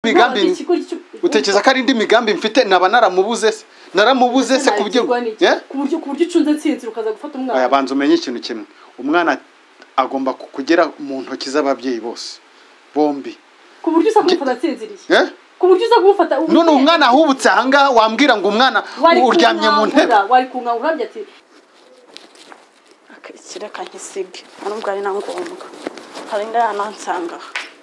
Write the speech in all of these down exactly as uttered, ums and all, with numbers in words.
migambi utekereza ko ari indi migambi mfite naba naramubuze se naramubuze se kuburyo eh kuburyo kuburyo icunze nsinzira ukaza gufata umwana aya banze umenye ikintu kimwe umwana agomba kugera mu ntoki z'ababyeyi bose bombi kuburyo usa kumufata nsinziriye eh kuburyo uza kumufata none umwana ahubutse ahanga wambwira ngo umwana uryamye mu ntebe wari kunga urabye ati akisira kankisige arumva ari nangombwa haringa yanansanga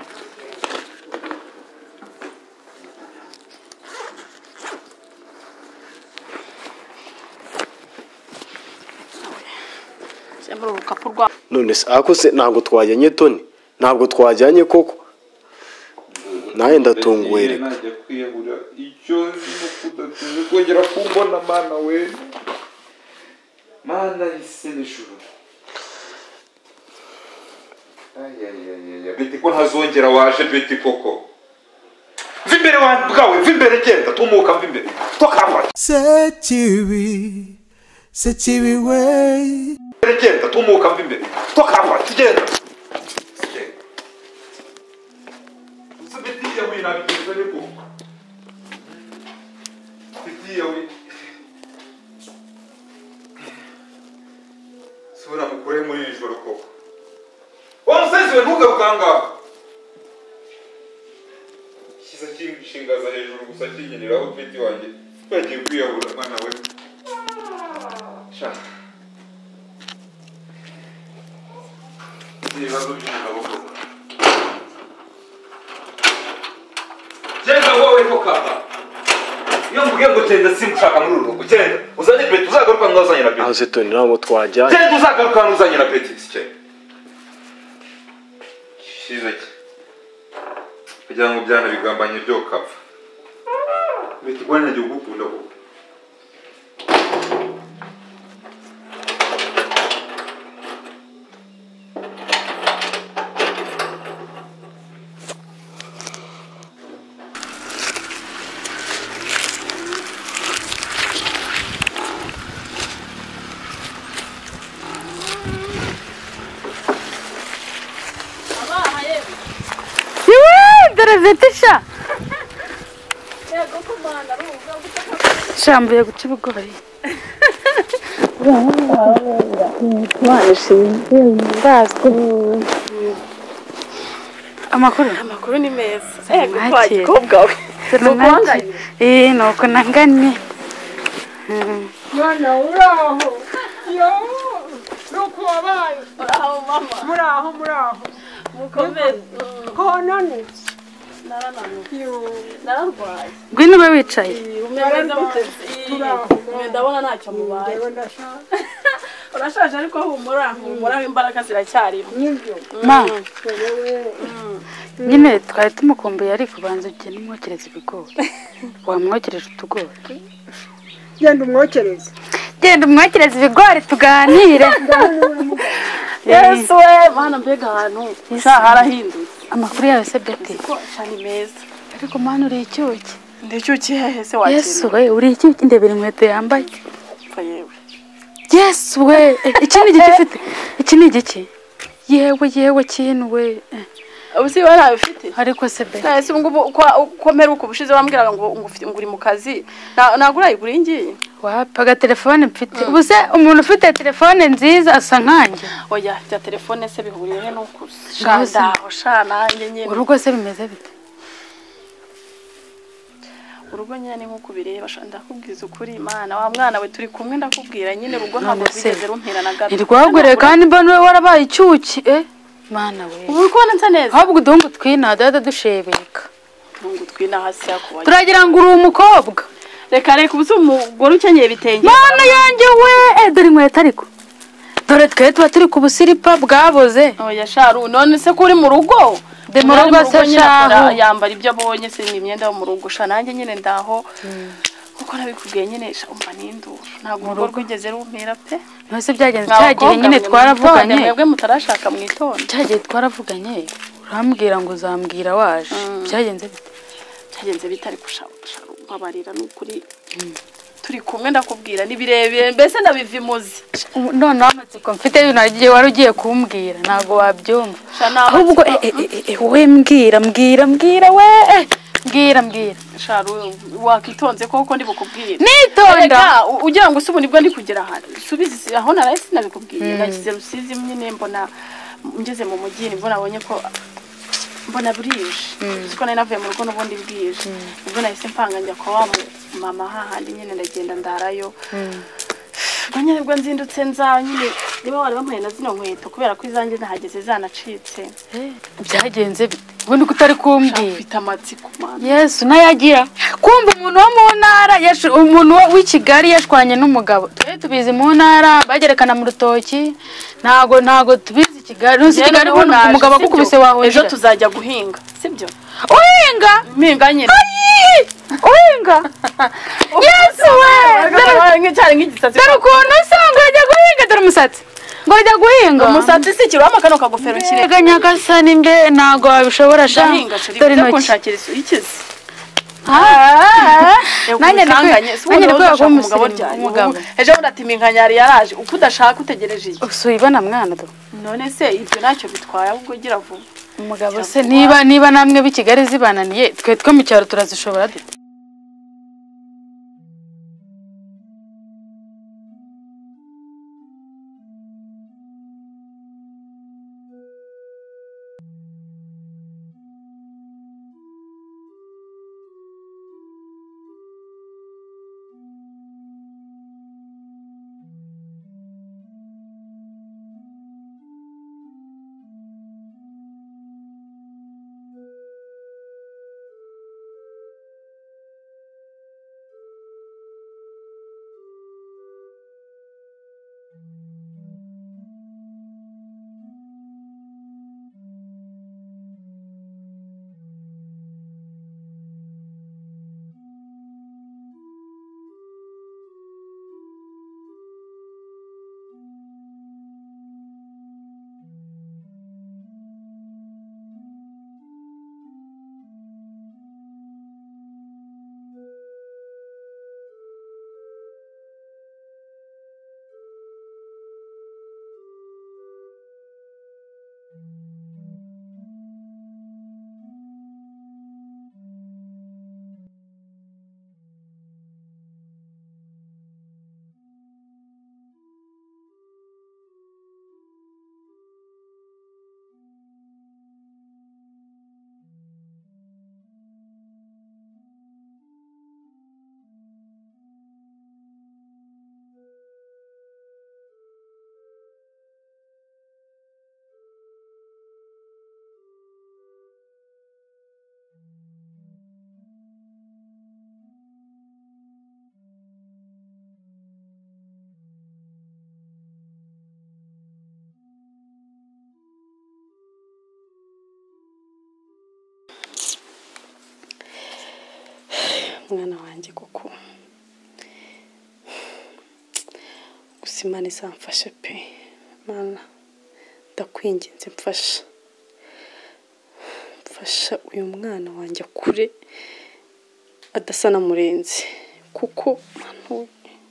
none se ako se ntabwo twajyanye Toni ntabwo twajyanye koko naye ndatunguwe reka najya kwiyahura icyo nukudatunze kongera kumbona mana we mana ise n'ijuru ayayayaya beti ko ntazongera waje beti koko vimbere bwawe vimbere genda tumuka vimbere tokava Sekibi Sekibi we genda tumuka vimbere tokava genda beti yawe nabigize ariko beti yawe sura mukore muri ijoro koko wamusenzi we ntugarukanga kiza kinshingaza hejuru gusa kinyeneraho beti wanjye bagiye kwiyahura mwana we sha ibibazo by'umugabo genda wowe kokapa iyo mvuge ngo genda simushaka muri urugo genda uzanye beti uzagaruka ngazanye na beti aho se Toni ntabwo twajyanye genda uzagaruka ngazanye na beti sike shize ki kugira ngo byana bigambanye byo kapfa beti bwana nagiye gukunda ko Vetisha shambuye guca ibigori amakuru amakuru ni meza ego twagikobwa we mukonganye eh nuko nanganye mwana uraho yo nuko wabaye uraho mama muraho muraho mukomeze konane nararwaye ngwino ube wicaye umeze muteze ndabona ntacyo mubaye urashaje ariko humura humura imbaraga ziracyarimo ma nyine twari tumukumbuye ariko banza ugende umwokereza ibigori wamwokereje utugori genda umwokereze genda umwokereza ibigori tuganire yesu we mana mbega ahantu isaha harahindutse amakuru yawe se bete ko shani meza ariko mana uri icyuki ndi icyuki hehe se wakira yesu we uri icyuki ndebera inkweto yambaye yewe yesu we iki ni igiki ufite iki ni igiki yewe yewe kintu we ubusi wari ufite ariko se bete nase ngo komera uko bushize wambwiraga ngo ngufite nguri mu kazi nagura igura ingiye wapaga telefone mfite ubuse umuntu ufite telefone nziza asa nkanjye oya bya telefone se bihuriye he nuko shanda oshana nyenye urugo se bimeze bite urugo nyene nkuko bireba shanda kubwiza ukuri Imana wa mwana we turi kumwe ndakubwira nyine rugo ntabwo bigeze rumpira na gato ntirwagure kandi mbona we warabaye icyuki eh mana we ubu ko nza neza ahubwo udungu twina dada dushebeka udungu twina hasi yakubaye turagira ngo uri umukobwa reka reka ubuze umugore ukenyeye bitenge mana yanjye we eh dore inkweto ariko dore twe tuba turi ku busiripa bwaboze oya sharu none se ko uri mu rugo de mu rugo se sharu yambara ibyo abonye se imyenda yo mu rugo sha nanjye nyine ndaho kuko nabikubwiye nyine sha umva n'induru ntabwo urugo rwigeze rumpira pe nose byagenze cyagiye nyine twaravuganye mwebwe mutarashaka mu itondo cyagiye twaravuganye urambwira ngo uzambwira waje byagenze bite cyagenze bitari kusharu babarira n'ukuri turi kumwe ndakubwira nibirebire mbese ndabivimuzi none amatsiko mfite yunagiye wari ugiye kumbwira ntago wabyumva ahubwo we mbwira mbwira mbwira we mbwira mbwira sharu wakitonze koko ndi bukubwire nitonda ugira ngo usubu nibwo ndi kugera hano subizi aho narahise nabikubwiye nakize rusizi nyine mbona ngeze mu mujyi nibwo nabonye ko mbona burije siko nari navuye mu rugo n'ubundi bwije nibwo nahise mpanga njya kwa wa mama hahandi nyine ndagenda ndarayo banyine bwo nzindutse nza nyine niba wari bamuhe na zino nkweto kubera ko izanjye nahageze zanacitse byagenze bite ubundi kutari kumbwira mfite amatsiko mana Yesu nayagira kumva umuntu wo mu ntara umuntu w'i Kigali yashwanye n'umugabo twe tubizi mu ntara bagerekana mu rutoki ntago ntago tubizi Kigali nusi Kigali umugabo akukubise waho ejo tuzajya guhinga sibyo uhinga mpinga nyine uhinga Yesu we nk'icyari nk'igisatsi dore ukuntu usanga ajya guhinga dore umusatsi ngo ajya guhinga umusatsi si kirwama kano kagofero kire Ega nyagasani mbe ntago wabishobora sha dore no kunshakira ikizi nanjye nanganye nanjye rwego ko umugabo ryari ejo ndati minkanyari yaraje uko udashaka utegereje iki usubibana mwana do none se ibyo nacyo bitwaye ahubwo gira vuba umugabo se niba niba namwe b'i Kigali zibananiye twe twe mu cyaro turazishobora dute mwana wanjye kuko gusimana izamfashe pe mana ndakwinginze mfasha mfasha uyu mwana wanjye kure adasa na murenzi kuko manu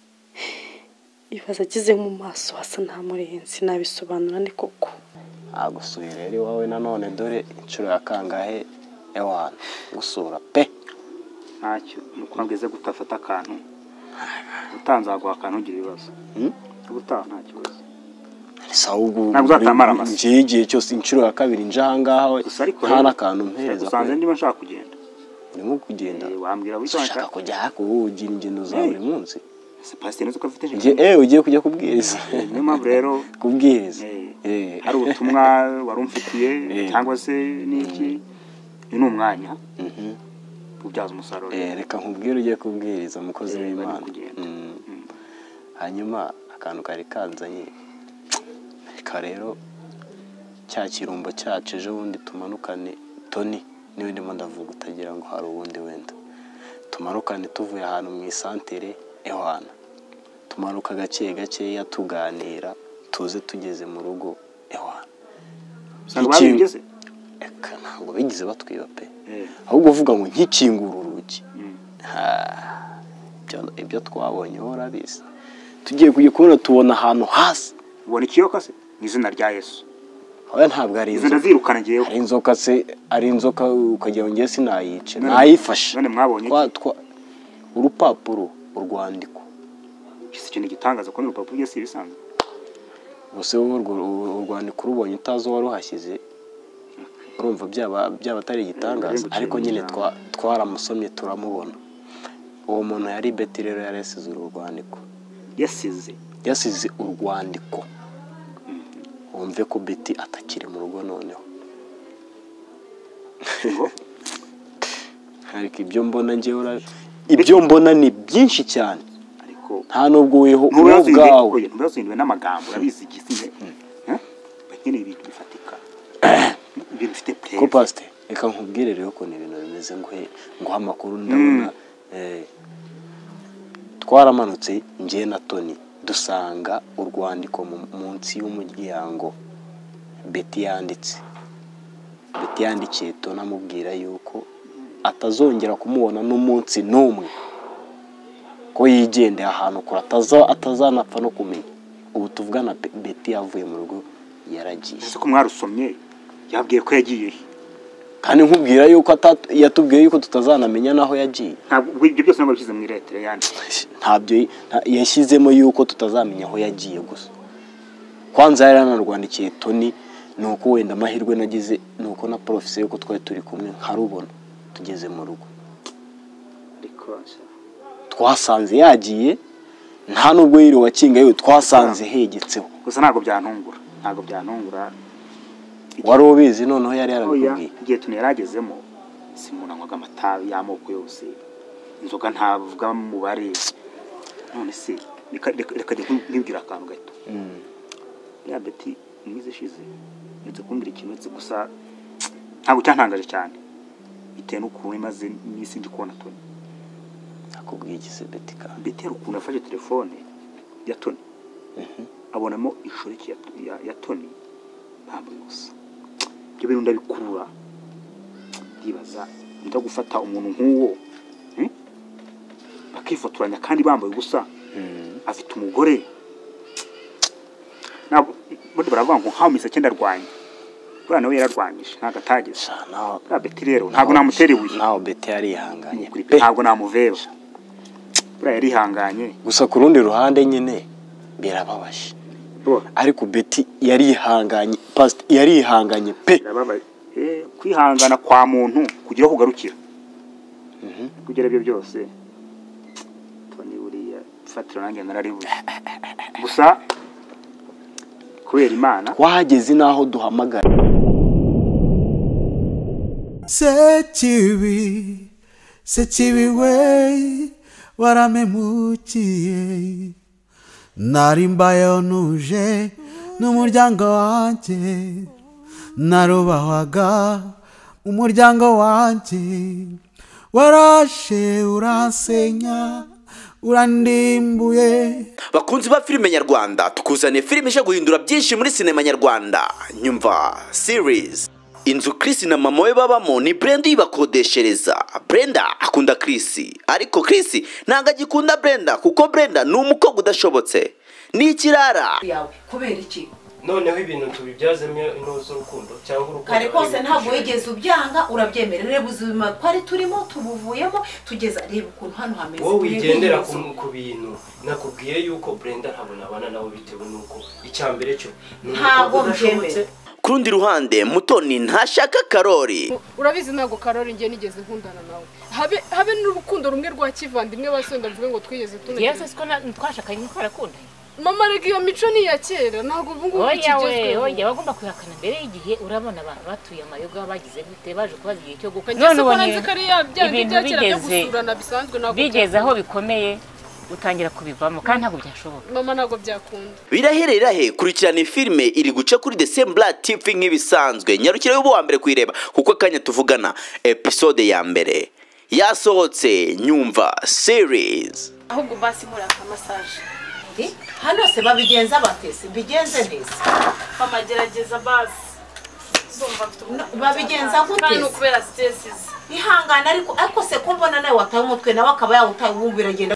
ibaza agize mu maso hasa nta murenzi nabisobanura ni koko agusuye rero iwawe nanone dore inshuro ya kangahe ewana gusura pe ntacyo nukwambwize gutafata akantu utanzaguha akantu ugira ibibazo ubutaha nta kibazo sawugu ntabwo atamara amasa ngiye igihe cyose inshuro ya kabiri nje ahangaha we nta n'akantu mpereza usanze ndimo nshaka kugenda urimo kugenda wambwira witonda ushaka kujya hakugira ingendo za buri munsi pasiteri uko afite nje eh ugiye kujya kubwiriza niyo mpamvu rero kubwiriza eh hari ubutumwa wari umfitiye cyangwa se niki ni umwanya ubyaza umusaruro eh reka nkubwire ugiye kubwiriza umukozi w'Imana hanyuma akantu kari kanzanye reka rero cya kirumbo cyacu ejo bundi tumanukane Tony niwe ndimo ndavuga utagira ngo hari ubundi wenda tumanukane tuvuye ahantu mu isantere ehwana tumanuka gake gake yatuganira tuze tugeze mu rugo ehwana sanga babigeze eka ntabwo bigize batwiba pe ahubwo uvuga ngo nkikingura urugi ibyo twabonye horabizi tugiye kujya kubona tubona ahantu hasi ubona ikiyoka se mu izina rya Yesu oya ntabwo ari inzoka zirukana ngiye ari inzoka se ari inzoka ukagira ngo ngiye sinayice nayifashe none mwabonye urupapuro urwandiko iki kintu gitangaza ko n'urupapuro byose bisanzwe bose urwandiko rubonye utazo waruhashyize urumva byaba byaba atari igitangaza ariko nyine twaramusomye turamubona uwo muntu yari Betty rero yaresize urwandiko yasize yasize urwandiko wumve ko Betty atakiri mu rugo noneho ariko ibyo mbona ngewe ibyo mbona ni byinshi cyane ariko nta nubwo weho ubwawe ntubazindwe n'amagambo urabizi igisi eh bakene ibintu bifatika ibintu bifite play ko pastor reka nkubwire rero ko ni ibintu bimeze ngo ngo amakuru ndabona eh twaramanutse ngiye na Tony dusanga urwandiko munsi y'umuryango Betty yanditse Betty yandikiye Tony amubwira yuko atazongera kumubona n'umunsi n'umwe ko yigende ahantu ko ataza atazanapfa no kumenya ubu tuvugana Betty yavuye mu rugo yaragiye ese ko mwarusomye yabwiye ko yagiye kandi nkubwira yuko yatubwiye yuko tutazanamenya naho yagiye ntabwo ibyo byose nabwo bishyize mu iretere yandi ntabyo yashyizemo yuko tutazamenya aho yagiye gusa kwanza yari anarwandikiye Tony nuko wenda amahirwe nagize nuko na professeur yuko twari turi kumwe nkarubona tugeze mu rugo ariko twasanze yagiye nta nubwo yiri wakinga yewe twasanze hegetseho gusa ntago byantungura ntago byantungura wari ubizi noneho yari yarabikubwiye igihe Tony yaragezemo simunanywaga amatabi y'amoko yose inzoga ntavuga mu bare none se reka reka nkibwira akantu gato ya Betty mwize shize ndetse kumbira ikintu gusa ntabwo cyantangaje cyane bitewe n'ukuntu imaze n'isi ndi kubona Tony akubwiye igise Betty ka Betty ukuntu afashe telefone ya Tony abonamo inshoreke ya ya Tony bambaye gusa ibyo bintu ndabikurura ndibaza nda gufata umuntu nk'uwo bakifotoranya kandi bambaye gusa afite umugore nabo bodi baravuga ngo nkaho mise cyenda rwanya bwana nawe yararwanyije ntago atageze naho Betty rero ntago namuterewe naho Betty yari ihanganye ntago namuveba bura yari ihanganye gusa ku rundi ruhande nyine birababaje ariko Betty yari ihanganye past yari ihanganye pe eh kwihangana kwa muntu kugira kugarukira mhm kugira byo byose Tony buriya fatira nange nararibuze gusa kubera Imana twahageze naho duhamagara Sekibi Sekibi we waramemukiye nari mbayeho nuje n'umuryango wanjye narubahwaga umuryango wanjye warashe uransenya urandimbuye. Bakunzi ba filime nyarwanda tukuzaniye filime ije guhindura byinshi muri sinema nyarwanda. Nyumva series Inzu Chris na mama we babamo ni Brenda yibakodeshereza. Brenda akunda Chris, ariko Chris ntago agikunda Brenda kuko Brenda ni umukobwa udashobotse. Ni ikirara yawe kubera iki? Noneho ibintu tubibyazemo inozo rukundo cyangwa urukundo. Kare kose ntabwo wigeze ubyanga urabyemerera ubuzima twari turimo tubuvuyemo tugeza reba ukuntu hano hameze. Wowe wigendera ku bintu nakubwiye yuko Brenda ntabona abana nawe bitewe nuko icyambere cyo ntabwo mbyemera. Kurundi ruhande Mutoni ntashaka Karori. Urabizi ntago Karori ngiye nigeze nkundana nawe. Habe habe n'urukundo rumwe rwa kivandimwe basonda mvuge ngo twigeze tunege. Yes siko twashakanye nko arakunda. Mama rege iyo mico ni ya kera ntago ubungu bikigezwe. Oya bagomba kuyakana mbere y'igihe urabona abantu batuye amayoga bagize gute baje kubaza igihe cyo gukora. None ubonye ibintu bigeze bigeze aho bikomeye utangira kubivamo kandi ntago byashoboka. Mama ntago byakunda. Biraherera he kurikirana filime iri guca kuri The Same Blood T V nk'ibisanzwe. Nyarukire y'ubo wa mbere kuyireba kuko kanya tuvugana episode ya mbere yasohotse. Nyumva series. Ahubwo basi muri aka massage. Hano se babigenza batese bigenze neza. Mama gerageza basi. Babigenza gute? Kandi ukubera stresses. Ihangana ariko ariko se ko mbona nawe wataye umutwe nawe akaba yawutaye wumvira agenda